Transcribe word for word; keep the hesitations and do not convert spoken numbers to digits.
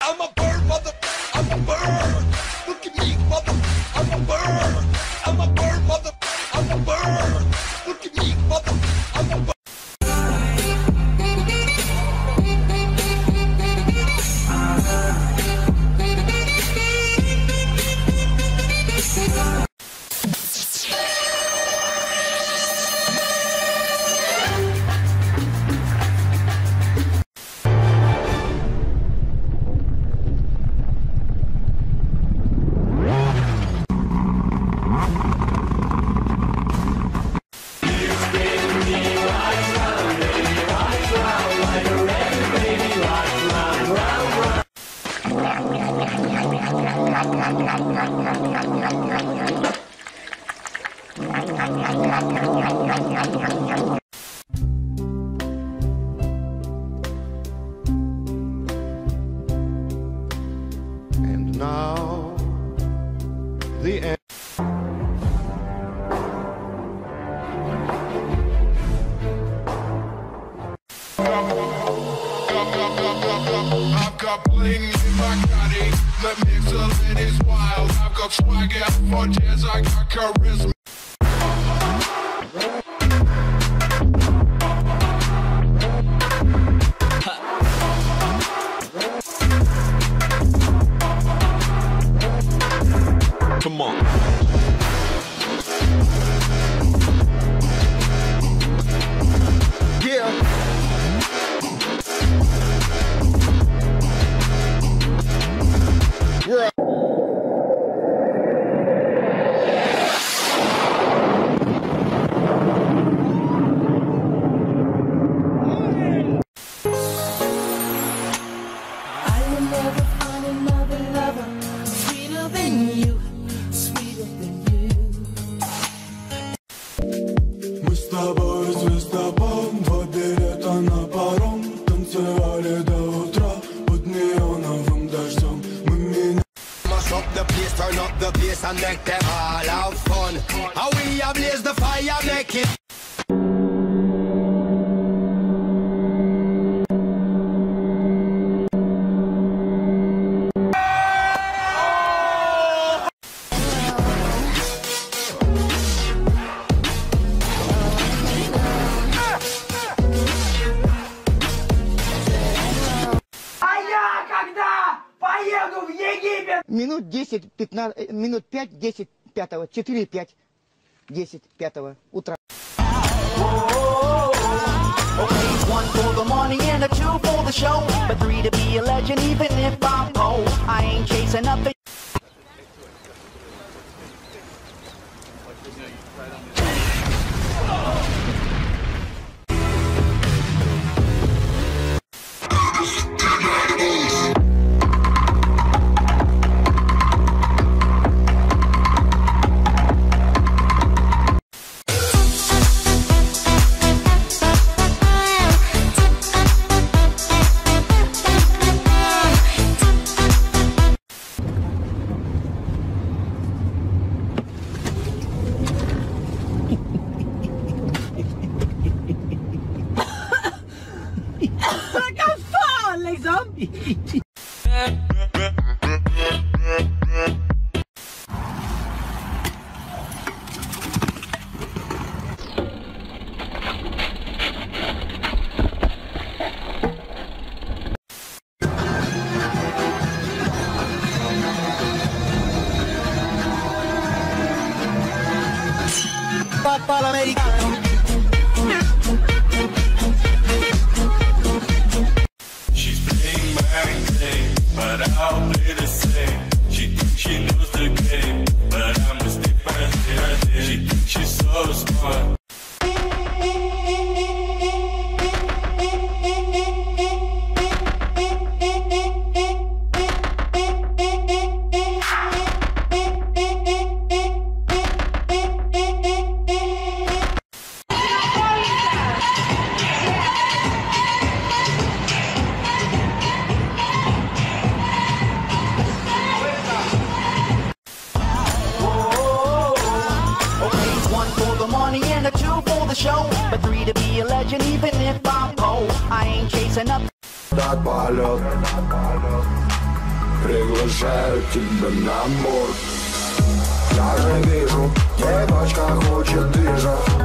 I'm a bird, mother. I'm a bird. Look at me, mother. I'm a bird. I'm a bird, mother. I'm a bird. Look at me, mother. I'm a bird. And now, the end. I've got bling in my body, let me excellent is wild. I've got swagger for jazz, I got charisma. Come on. Yeah. We're turn up the bass and make them all have fun. How we ablaze the fire, make it. Минут десять, пятнадцать, минут пять, десять пятого, четыре, пять, десять пятого утра. One for the morning and a two for the show, but three to be a legend even if I'm old. I ain't chasing up the Papal americano. She's playing my game, but I'll play the same. She thinks she knows the game, but I'm a stick by her. She thinks she's so smart. Show, but three to be a legend even if I'm old. I ain't chasing up that ball up. приглашаю тебя на мор. Я же вижу, девочка хочет движа.